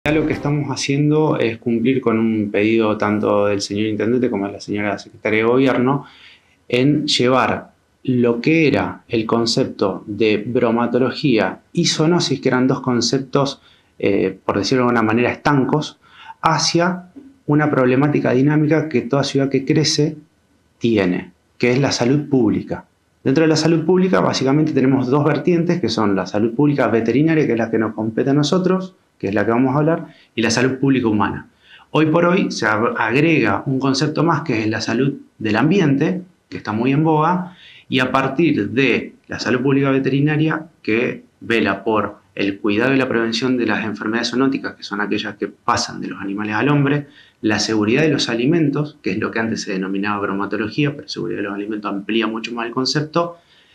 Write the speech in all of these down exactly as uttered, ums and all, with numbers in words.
Lo que estamos haciendo es cumplir con un pedido tanto del señor Intendente como de la señora Secretaria de Gobierno en llevar lo que era el concepto de bromatología y zoonosis, que eran dos conceptos, eh, por decirlo de alguna manera, estancos, hacia una problemática dinámica que toda ciudad que crece tiene, que es la salud pública. Dentro de la salud pública, básicamente tenemos dos vertientes, que son la salud pública veterinaria, que es la que nos compete a nosotros, que es la que vamos a hablar, y la salud pública humana. Hoy por hoy se agrega un concepto más, que es la salud del ambiente, que está muy en boga, y a partir de la salud pública veterinaria, que vela por el cuidado y la prevención de las enfermedades zoonóticas, que son aquellas que pasan de los animales al hombre, la seguridad de los alimentos, que es lo que antes se denominaba bromatología, pero seguridad de los alimentos amplía mucho más el concepto,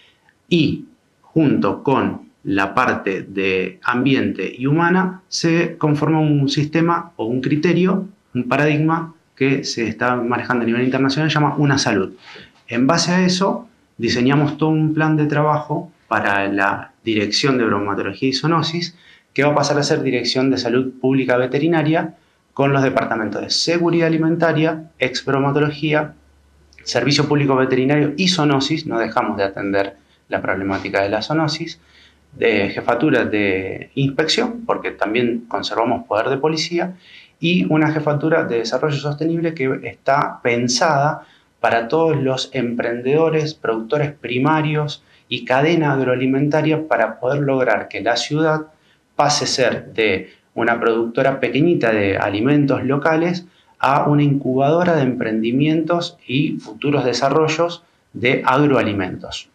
y junto con la parte de ambiente y humana se conforma un sistema o un criterio, un paradigma que se está manejando a nivel internacional, se llama Una Salud. En base a eso diseñamos todo un plan de trabajo para la dirección de bromatología y zoonosis, que va a pasar a ser dirección de salud pública veterinaria, con los departamentos de seguridad alimentaria, ex-bromatología, servicio público veterinario y zoonosis. No dejamos de atender la problemática de la zoonosis, de jefatura de inspección, porque también conservamos poder de policía, y una jefatura de desarrollo sostenible que está pensada para todos los emprendedores, productores primarios y cadena agroalimentaria, para poder lograr que la ciudad pase a ser de una productora pequeñita de alimentos locales a una incubadora de emprendimientos y futuros desarrollos de agroalimentos.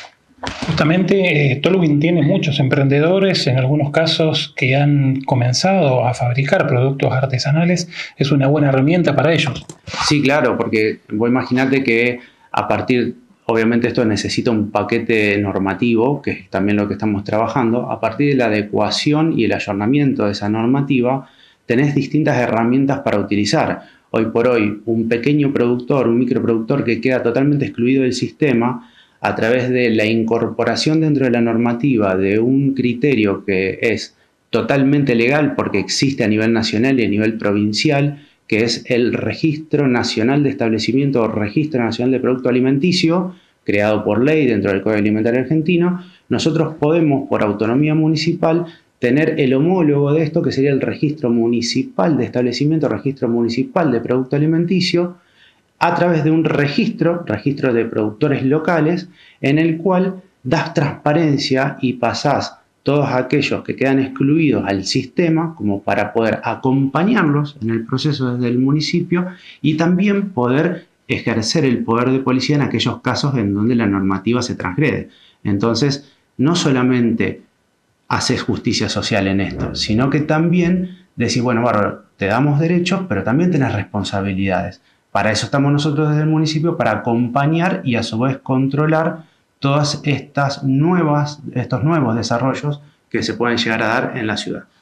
Justamente eh, Tolwyn tiene muchos emprendedores, en algunos casos que han comenzado a fabricar productos artesanales. Es una buena herramienta para ellos. Sí, claro, porque vos imaginate que a partir, obviamente esto necesita un paquete normativo, que es también lo que estamos trabajando. A partir de la adecuación y el ayornamiento de esa normativa, tenés distintas herramientas para utilizar. Hoy por hoy, un pequeño productor, un microproductor que queda totalmente excluido del sistema, a través de la incorporación dentro de la normativa de un criterio que es totalmente legal porque existe a nivel nacional y a nivel provincial, que es el Registro Nacional de Establecimiento o Registro Nacional de Producto Alimenticio, creado por ley dentro del Código Alimentario Argentino, nosotros podemos, por autonomía municipal, tener el homólogo de esto, que sería el Registro Municipal de Establecimiento, Registro Municipal de Producto Alimenticio, a través de un registro, registro de productores locales, en el cual das transparencia y pasás todos aquellos que quedan excluidos al sistema, como para poder acompañarlos en el proceso desde el municipio y también poder ejercer el poder de policía en aquellos casos en donde la normativa se transgrede. Entonces, no solamente haces justicia social en esto, sino que también decís, bueno, bárbaro, te damos derechos, pero también tenés responsabilidades. Para eso estamos nosotros desde el municipio, para acompañar y a su vez controlar todas estas nuevas, estos nuevos desarrollos que se pueden llegar a dar en la ciudad.